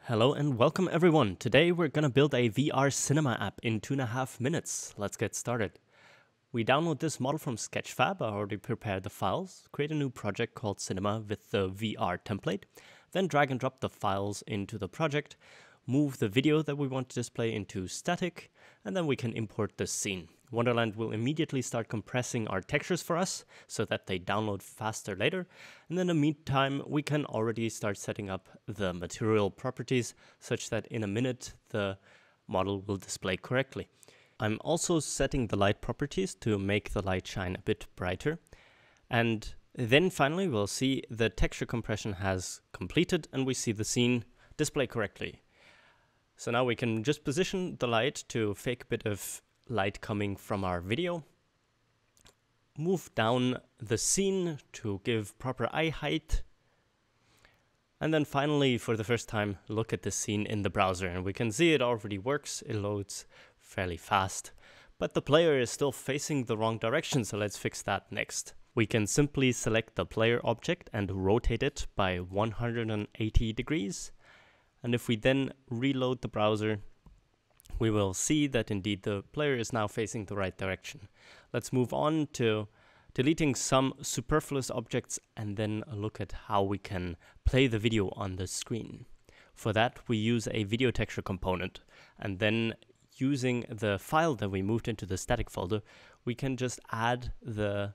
Hello and welcome everyone. Today we're gonna build a VR cinema app in 2.5 minutes. Let's get started. We download this model from Sketchfab. I already prepared the files. Create a new project called Cinema with the VR template. Then drag and drop the files into the project. Move the video that we want to display into static. And then we can import the scene. Wonderland will immediately start compressing our textures for us so that they download faster later. And in the meantime, we can already start setting up the material properties such that in a minute the model will display correctly. I'm also setting the light properties to make the light shine a bit brighter. And then finally we'll see the texture compression has completed and we see the scene display correctly. So now we can just position the light to fake a bit of light coming from our video. Move down the scene to give proper eye height. And then finally, for the first time, look at the scene in the browser. And we can see it already works. It loads fairly fast. But the player is still facing the wrong direction, so let's fix that next. We can simply select the player object and rotate it by 180 degrees. And if we then reload the browser, we will see that indeed the player is now facing the right direction. Let's move on to deleting some superfluous objects and then look at how we can play the video on the screen. For that, we use a video texture component, and then using the file that we moved into the static folder, we can just add the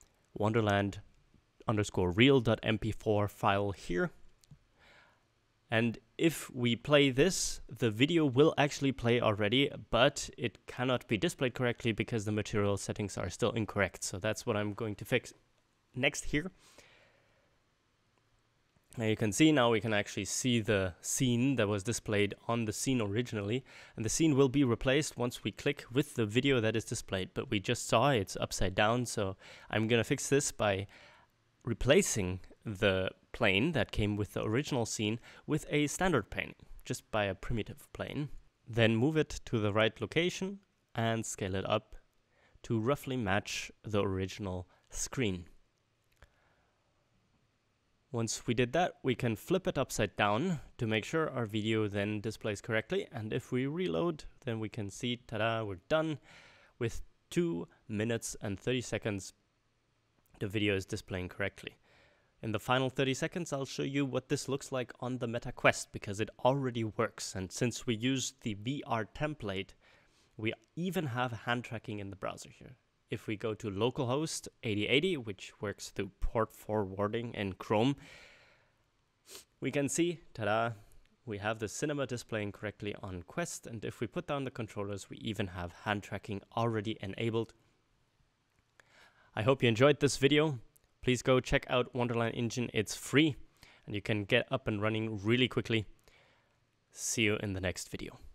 wonderland_real.mp4 file here. And if we play this, the video will actually play already, but it cannot be displayed correctly because the material settings are still incorrect. So that's what I'm going to fix next here. Now you can see now we can actually see the scene that was displayed on the scene originally. And the scene will be replaced once we click with the video that is displayed. But we just saw it's upside down, so I'm going to fix this by replacing the plane that came with the original scene with a standard plane, just by a primitive plane. Then move it to the right location and scale it up to roughly match the original screen. Once we did that, we can flip it upside down to make sure our video then displays correctly. And if we reload, then we can see, ta-da, we're done. With 2 minutes and 30 seconds, the video is displaying correctly. In the final 30 seconds, I'll show you what this looks like on the Meta Quest because it already works. And since we used the VR template, we even have hand tracking in the browser here. If we go to localhost 8080, which works through port forwarding in Chrome, we can see, ta-da, we have the cinema displaying correctly on Quest. And if we put down the controllers, we even have hand tracking already enabled. I hope you enjoyed this video. Please go check out Wonderland Engine. It's free and you can get up and running really quickly. See you in the next video.